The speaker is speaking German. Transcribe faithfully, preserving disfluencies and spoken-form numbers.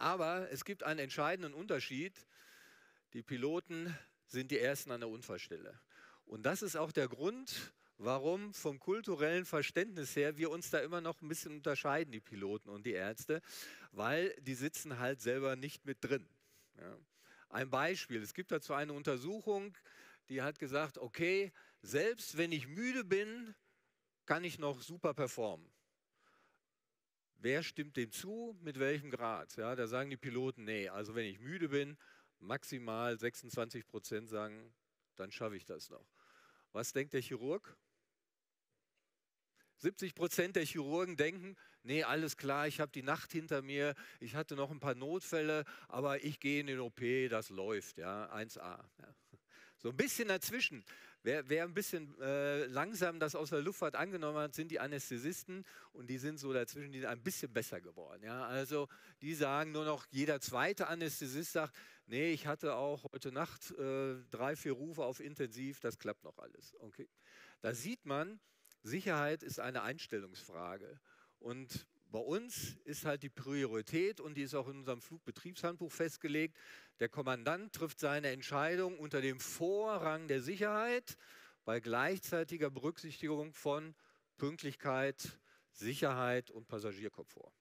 Aber es gibt einen entscheidenden Unterschied. Die Piloten sind die Ersten an der Unfallstelle. Und das ist auch der Grund, warum vom kulturellen Verständnis her wir uns da immer noch ein bisschen unterscheiden, die Piloten und die Ärzte, weil die sitzen halt selber nicht mit drin. Ja. Ein Beispiel, es gibt dazu eine Untersuchung, die hat gesagt, okay, selbst wenn ich müde bin, kann ich noch super performen. Wer stimmt dem zu, mit welchem Grad? Ja, da sagen die Piloten, nee, also wenn ich müde bin, maximal sechsundzwanzig Prozent sagen, dann schaffe ich das noch. Was denkt der Chirurg? siebzig Prozent der Chirurgen denken, nee, alles klar, ich habe die Nacht hinter mir, ich hatte noch ein paar Notfälle, aber ich gehe in den O P, das läuft, ja, eins A. Ja. So ein bisschen dazwischen. Wer, wer ein bisschen äh, langsam das aus der Luftfahrt angenommen hat, sind die Anästhesisten und die sind so dazwischen, die sind ein bisschen besser geworden. Ja. Also die sagen nur noch, jeder zweite Anästhesist sagt, nee, ich hatte auch heute Nacht äh, drei, vier Rufe auf Intensiv, das klappt noch alles. Okay. Da sieht man, Sicherheit ist eine Einstellungsfrage. Und bei uns ist halt die Priorität, und die ist auch in unserem Flugbetriebshandbuch festgelegt, der Kommandant trifft seine Entscheidung unter dem Vorrang der Sicherheit bei gleichzeitiger Berücksichtigung von Pünktlichkeit, Sicherheit und Passagierkomfort.